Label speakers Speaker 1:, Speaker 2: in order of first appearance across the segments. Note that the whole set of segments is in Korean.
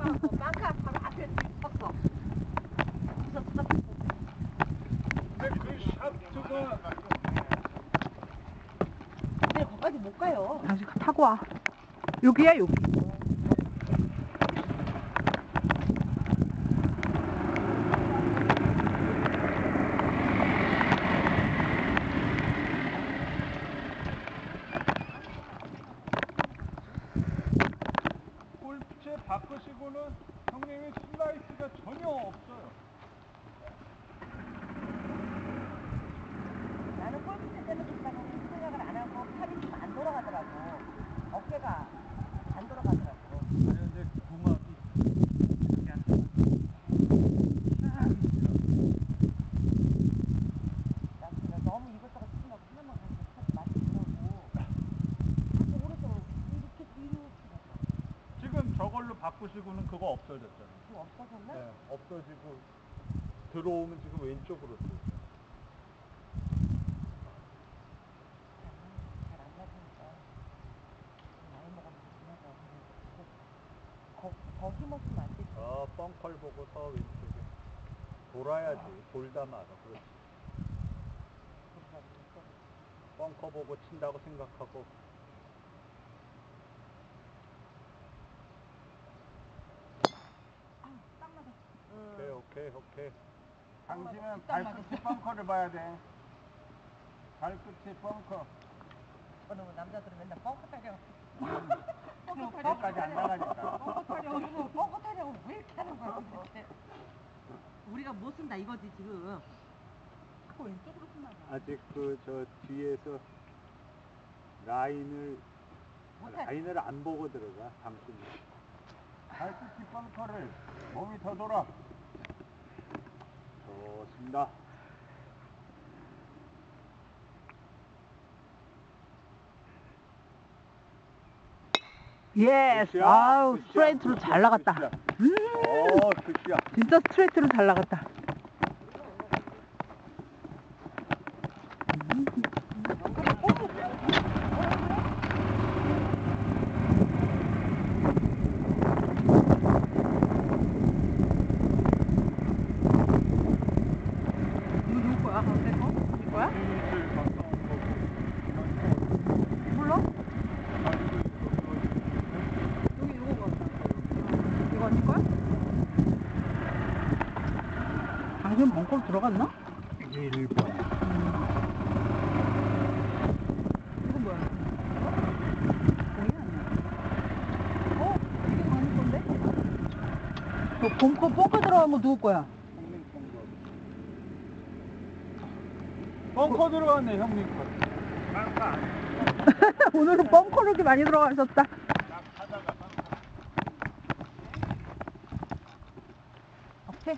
Speaker 1: 빵카 바로 앞에 섰어.
Speaker 2: 근데 그 샤프트가
Speaker 1: 근데 거기까지 못 가요.
Speaker 3: 다시 타고 와. 여기야, 여기.
Speaker 2: 골프채 바꾸시고는 형님이 슬라이스가 전혀 없어요.
Speaker 1: 나는 골프채 때문에 좋다고 생각을 안 하고 팔이 좀 안 돌아가더라고. 어깨가 안 돌아가더라고.
Speaker 2: 아니 근데 궁합이
Speaker 1: 나 그래 너무 이것저것 치려고 하나만 가서 하지 마시더라고. 자꾸 오른쪽으로 이렇게 가서.
Speaker 2: 지금 저걸로 바꾸시고는 그거 없어졌잖아요.
Speaker 1: 그거 없어졌나?
Speaker 2: 네, 없어지고 들어오면 지금 왼쪽으로 들어오죠.
Speaker 1: 잘안 맞으니까 나이 먹으면 더 힘없으면 안 되지.
Speaker 2: 벙커를 보고서 왼쪽에 돌아야지. 돌다 말아. 그렇지. 벙커 보고 친다고 생각하고.
Speaker 1: 딱 맞아.
Speaker 2: 오케이.
Speaker 4: 당신은 발끝에 벙커를 봐야 돼. 발끝에 벙커.
Speaker 1: 너는 남자들은 맨날 뻥커 타령.
Speaker 4: 거기까지 안 나가니까.
Speaker 1: 뻥커 타령. 뻥커 타령을 왜 이렇게 하는 거야 도대체. 우리가 못 쓴다 이거지 지금. 자꾸 왼쪽으로 쓰나 봐.
Speaker 2: 아직 저 뒤에서 라인을 안 보고 들어가. 당신이.
Speaker 4: 발끝에 벙커를 몸이 더 돌아.
Speaker 2: 좋습니다.
Speaker 3: 예스.
Speaker 2: 굿샷,
Speaker 3: 아우,
Speaker 2: 굿샷,
Speaker 3: 스트레이트로
Speaker 2: 굿샷,
Speaker 3: 잘 나갔다.
Speaker 2: 굿샷. 굿샷.
Speaker 3: 진짜 스트레이트로 잘 나갔다. 이거 누구 거야? 내 거? 이 거야? 몰라? 여기 이거 같다. 이거 아닐 거야? 당신 벙커로 들어갔나?
Speaker 2: 1번.
Speaker 3: 이건 뭐야? 공이 아니야. 이게 아닐 건데? 벙커 들어간 거 누구 거야?
Speaker 2: 벙커 들어갔네, 형님.
Speaker 3: 오늘은 벙커로 이렇게 많이 들어가셨다. 오케이.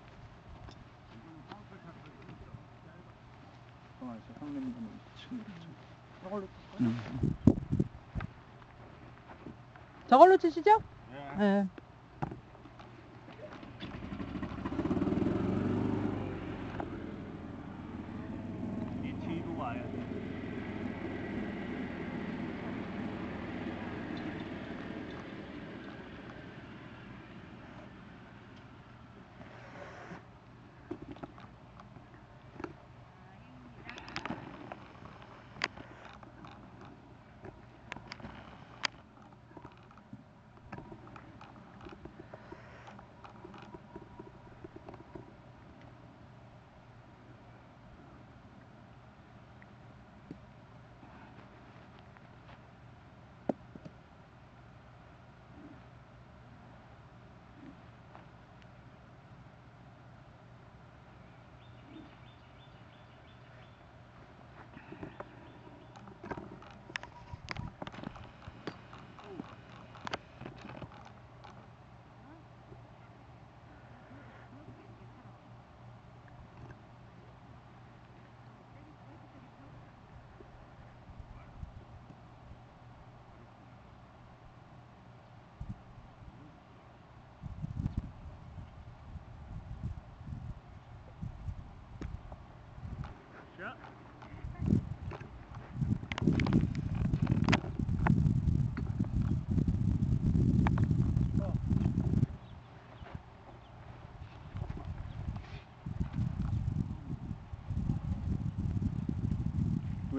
Speaker 2: 형님
Speaker 3: 저걸로 치시죠? 저걸로 치시죠? 네.
Speaker 2: 이 뒤로 와야 돼.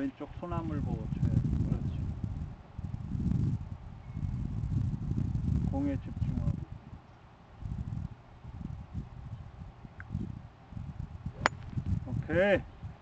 Speaker 2: 왼쪽 소나물 보고 쳐야 돼. 그렇지. 공에 집중하고. 오케이.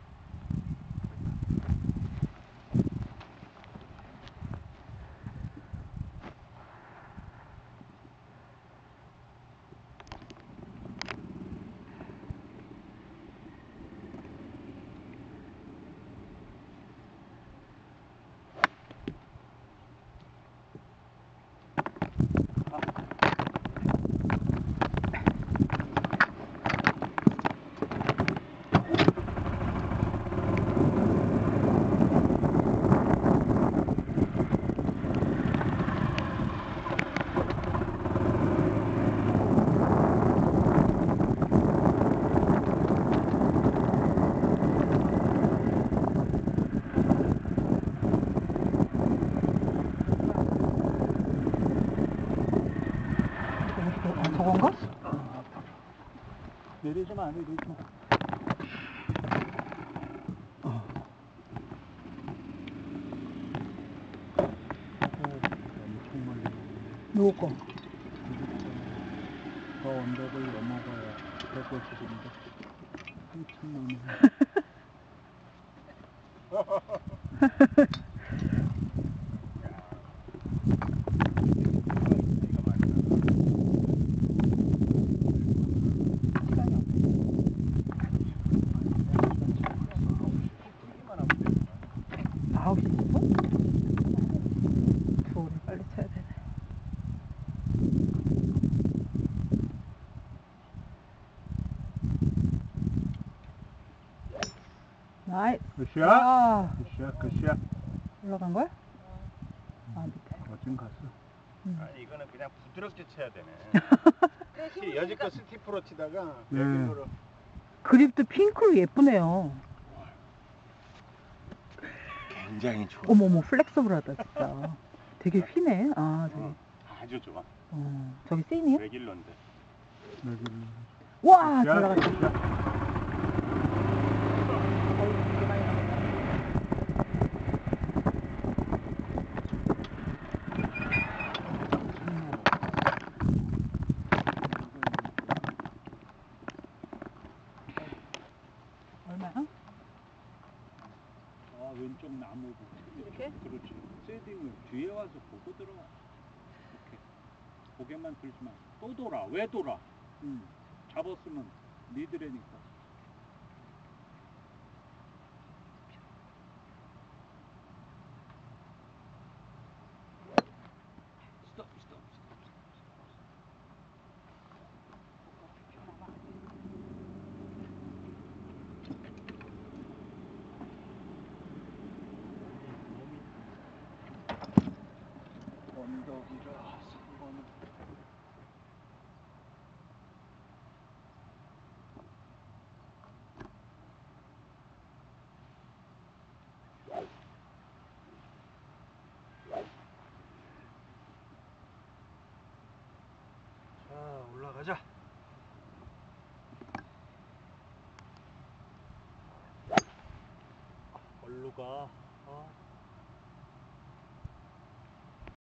Speaker 3: 저건가?
Speaker 2: 내리지 마, 내리지 마. 엄청 멀리 가네.
Speaker 3: 누구 거?
Speaker 2: 저 언덕을 넘어가야 150인데 한참 넘어.
Speaker 3: 시간이 없어. 9시 10분? 두어를 빨리 쳐야 되네. 나이스.
Speaker 2: 굿샷!
Speaker 3: 아,
Speaker 2: 굿샷, 굿샷.
Speaker 3: 올라간 거야? 아, 밑에.
Speaker 2: 어쩜 갔어?
Speaker 4: 아니 이거는 그냥 부드럽게 쳐야 되네. 여지껏 스티프로 치다가
Speaker 2: 네.
Speaker 4: 여기로
Speaker 3: 그립도 핑크로 예쁘네요.
Speaker 4: 굉장히 좋아.
Speaker 3: 어머머, 플렉서블하다, 진짜. 되게 휘네. 아, 저기.
Speaker 4: 아주 좋아.
Speaker 3: 저기 세인이요?
Speaker 4: 레길러인데.
Speaker 2: 여기.
Speaker 3: 와,
Speaker 2: 굿샷,
Speaker 3: 잘 나갔다.
Speaker 2: 굿샷.
Speaker 3: 어우, 되게 많이 나갔다. 얼마야?
Speaker 2: 왼쪽 나무 보고.
Speaker 3: 이렇게?
Speaker 2: 그렇지. 세딩을 뒤에 와서 보고 들어와. 이렇게. 고개만 들지 마. 또 돌아. 왜 돌아? 잡았으면 니들이니까. 스톱, 스톱, 스톱. 언덕이라 3번은 자, 올라가자. 얼로 가.